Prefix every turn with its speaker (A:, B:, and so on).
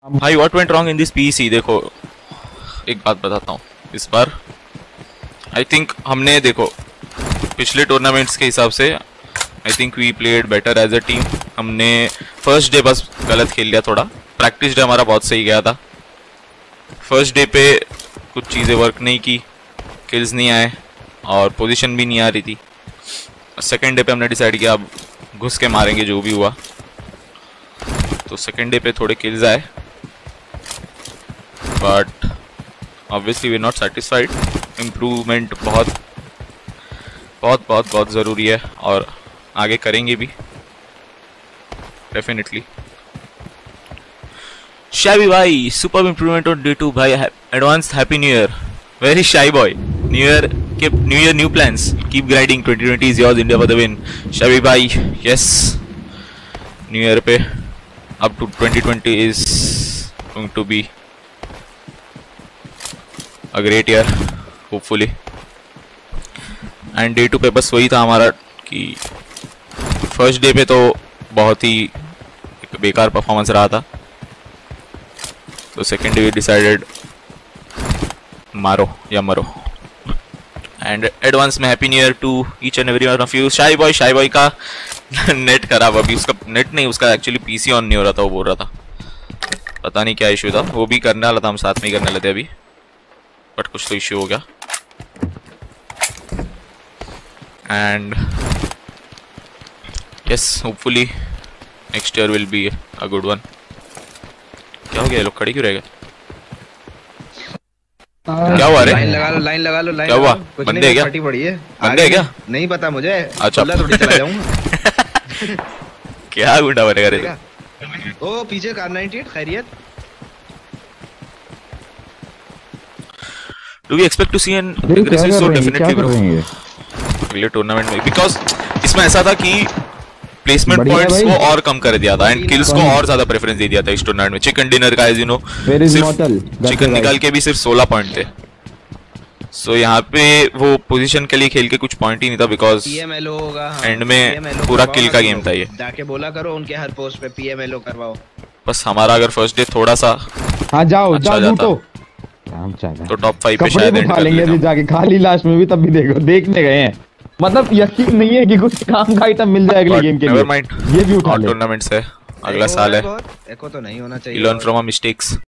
A: भाई what went wrong in this PC. देखो एक बात बताता हूँ, इस बार आई थिंक हमने देखो पिछले टूर्नामेंट्स के हिसाब से I think we played better as a team. हमने फर्स्ट डे बस गलत खेल लिया थोड़ा, प्रैक्टिस डे हमारा बहुत सही गया था। फर्स्ट डे पे कुछ चीज़ें वर्क नहीं की, किल्स नहीं आए और पोजीशन भी नहीं आ रही थी। सेकेंड डे पे हमने डिसाइड किया अब घुस के मारेंगे जो भी हुआ, तो सेकेंड डे पे थोड़े किल्स आए but obviously we not satisfied. Improvement बहुत बहुत बहुत बहुत ज़रूरी है और आगे करेंगे भी डेफिनेटली। शाबी भाई सुपर इम्प्रूवमेंट ऑन डे 2 भाई, advance happy new year. Very shy boy, new year new plans, keep grinding, 2020 is yours, India for the win. शाबी भाई यस, न्यू ईयर पे up to 2020 is going to be a great year hopefully। and day 2 पे बस वही था हमारा कि first day पे तो बहुत ही एक बेकार परफॉर्मेंस रहा था, तो सेकेंड डे डिसाइडेड मारो या मरो। एंड एडवांस में happy new year to each and every one of you. Shy boy का नेट खराब, अभी उसका नेट नहीं, उसका एक्चुअली पीसी ऑन नहीं हो रहा था, वो बोल रहा था पता नहीं क्या इशू था। वो भी करने वाला था, हम साथ में ही करने लगे अभी, बट कुछ तो इशू हो गया। And yes hopefully next year will be a good one. क्या हो गया, लोग खड़े क्यों रह गए? क्या हुआ रे?
B: लाइन लगा लो
A: क्या हुआ? बंदे है क्या?
B: फटी पड़ी है।
A: बंदे है क्या?
B: नहीं पता मुझे।
A: अच्छा
B: थोड़ी चला जाऊंगा।
A: क्या गुंडा बनेगा रे?
B: ओ पीछे कार 98 खैरियत।
A: Do we expect to see an aggressive so definitely bro अगले टूर्नामेंट में, बिकॉज इसमें ऐसा था कि प्लेसमेंट पॉइंट्स को और कम कर दिया था एंड किल्स को और ज्यादा प्रेफरेंस दे दिया था इस टूर्नामेंट में। चिकन डिनर का एज यू नो चिकन निकाल के भी सिर्फ 16 पॉइंट थे, सो यहाँ पे वो पोजीशन के लिए खेल के कुछ पॉइंट ही नहीं था बिकॉज
B: पीएमएलओ होगा।
A: एंड में पूरा किल का गेम था ये।
B: जाके बोला करो उनके हर पोस्ट पे पीएमएलओ करवाओ।
A: बस हमारा अगर फर्स्ट डे थोड़ा सा
C: हाँ जाओ
A: अच्छा
C: लूटो
A: तो टॉप 5 पे शायद एंड कर लेते।
C: जाके खाली लास्ट में भी तब भी देखो, देखने गए हैं, मतलब यकीन नहीं है कि कुछ काम का आइटम मिल जाए अगले गेम के लिए।
A: नेवर माइंड,
C: ये भी उठा ले।
A: टूर्नामेंट्स है, अगला साल है,
B: एको तो नहीं होना चाहिए।
A: Learn from our mistakes.